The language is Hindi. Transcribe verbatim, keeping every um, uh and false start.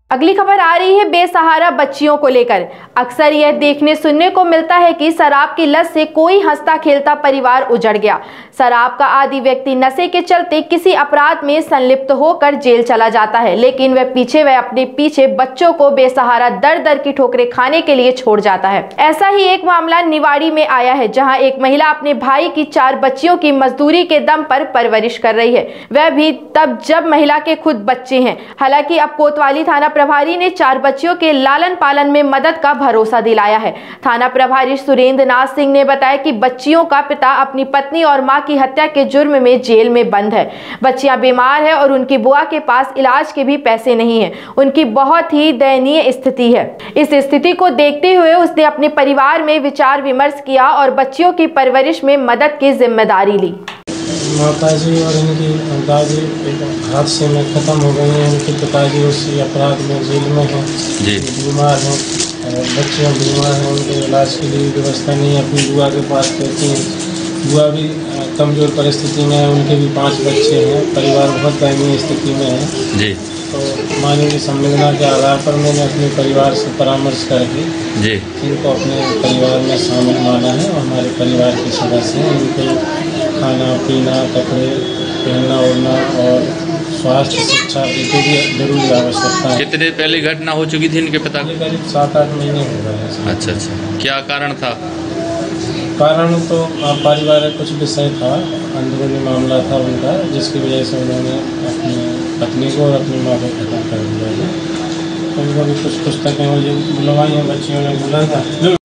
अगली खबर आ रही है बेसहारा बच्चियों को लेकर। अक्सर यह देखने सुनने को मिलता है कि शराब की लत से कोई हंसता खेलता परिवार उजड़ गया। शराब का आदी व्यक्ति नशे के चलते किसी अपराध में संलिप्त होकर जेल चला जाता है, लेकिन वह पीछे वह अपने पीछे बच्चों को बेसहारा दर दर की ठोकरें खाने के लिए छोड़ जाता है। ऐसा ही एक मामला निवाड़ी में आया है, जहाँ एक महिला अपने भाई की चार बच्चियों की मजदूरी के दम पर परवरिश कर रही है, वह भी तब जब महिला के खुद बच्चे हैं। हालांकि अब कोतवाली थाना प्रभारी ने चार बच्चियों के लालन पालन में मदद का भरोसा दिलाया है। थाना प्रभारी सुरेंद्र नाथ सिंह ने बताया कि बच्चियों का पिता अपनी पत्नी और मां की हत्या के जुर्म में जेल में बंद है। बच्चियां बीमार है और उनकी बुआ के पास इलाज के भी पैसे नहीं है। उनकी बहुत ही दयनीय स्थिति है। इस स्थिति को देखते हुए उसने अपने परिवार में विचार विमर्श किया और बच्चियों की परवरिश में मदद की जिम्मेदारी ली। माताजी और इनकी दादी एक हादसे में ख़त्म हो गई हैं। इनके पिताजी उसी अपराध में जेल में हैं, बीमार हैं, बच्चियाँ बीमार हैं, उनके इलाज के लिए व्यवस्था नहीं है। अपनी बुआ के पास रहती हैं, बुआ भी कमज़ोर परिस्थिति में है, उनके भी पांच बच्चे हैं, परिवार बहुत दयनीय स्थिति में है जी। तो मानवीय संवेदना के आधार पर मैंने अपने परिवार से परामर्श करके जी इनको अपने परिवार में शामिल माना है और हमारे परिवार के सदस्य हैं। इनको खाना पीना, कपड़े पहनना ओढ़ना और स्वास्थ्य शिक्षा की जो भी जरूरी आवश्यकता है। कितने पहले घटना हो चुकी थी इनके पिता की? करीब सात आठ महीने हो गए हैं। अच्छा अच्छा, क्या कारण था? कारण तो पारिवारिक कुछ विषय था, अंदरूनी मामला था उनका, जिसकी वजह से उन्होंने अपनी पत्नी को और अपनी माँ को खत्म कर दिया है। उनको भी कुछ पुस्तकें मुझे बुलवाई हैं, बच्चियों ने बोला था।